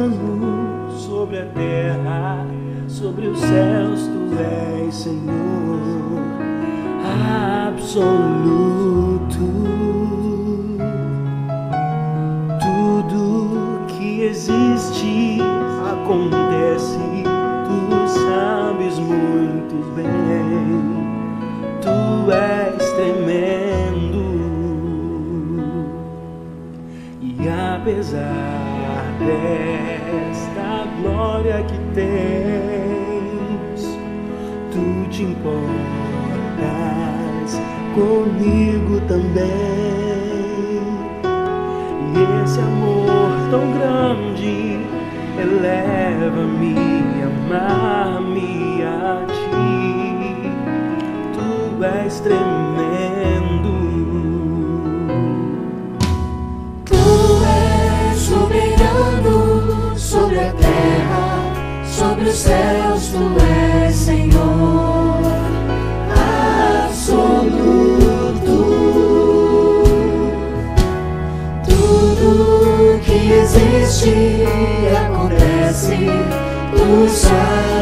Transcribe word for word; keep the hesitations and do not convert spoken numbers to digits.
soberano sobre a terra, sobre os céus, tu és Senhor absoluto. Tudo que existe acontece, tu sabes muito bem, tu és tremendo. E apesar desta glória que tens, tu te importas comigo também. E esse amor tão grande eleva-me a amar-me a ti. Tu és tremendo. Tu és soberano sobre a terra, sobre os céus, tu és Senhor absoluto. Tudo que existe acontece, tu sabes